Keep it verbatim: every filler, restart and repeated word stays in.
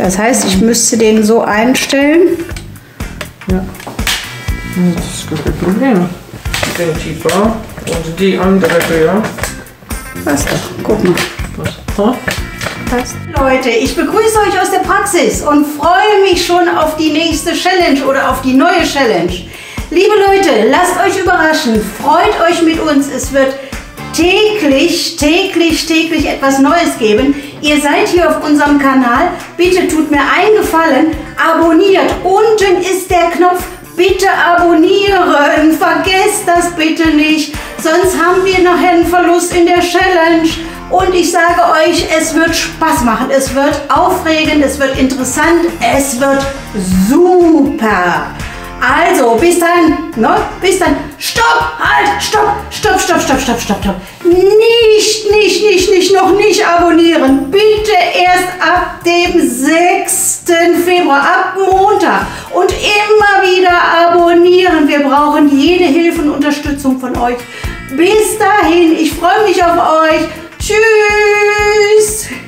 Das heißt, ich müsste den so einstellen. Ja, das ist gar kein Problem. Den tiefer und die andere höher. Passt doch, guck mal. Was? Passt. Leute, ich begrüße euch aus der Praxis und freue mich schon auf die nächste Challenge oder auf die neue Challenge. Liebe Leute, lasst euch überraschen, freut euch mit uns, es wird täglich, täglich, täglich etwas Neues geben. Ihr seid hier auf unserem Kanal, bitte tut mir einen Gefallen, abonniert, unten ist der Knopf, bitte abonnieren, vergesst das bitte nicht, sonst haben wir nachher einen Verlust in der Challenge. Und ich sage euch, es wird Spaß machen, es wird aufregend, es wird interessant, es wird super. Also, bis dann, ne? Bis dann. Stopp, halt, stopp, stopp, stopp, stopp, stopp, stopp, stopp. Nicht, nicht, nicht, nicht, noch nicht abonnieren. Bitte erst ab dem sechsten Februar, ab Montag. Und immer wieder abonnieren. Wir brauchen jede Hilfe und Unterstützung von euch. Bis dahin, ich freue mich auf euch. Tschüss.